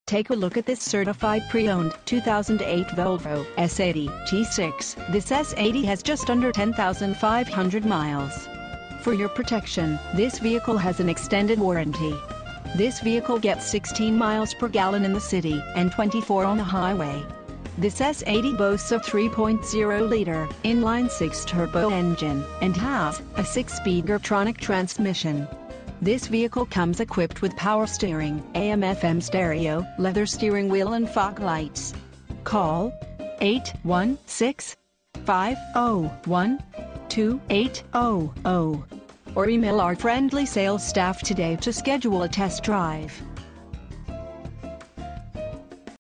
Take a look at this certified pre-owned 2008 Volvo S80 T6. This S80 has just under 10,500 miles. For your protection, this vehicle has an extended warranty. This vehicle gets 16 miles per gallon in the city and 24 on the highway. This S80 boasts a 3.0-liter inline-six turbo engine and has a 6-speed Geartronic transmission. This vehicle comes equipped with power steering, AM/FM stereo, leather steering wheel and fog lights. Call 816-501-2800 or email our friendly sales staff today to schedule a test drive.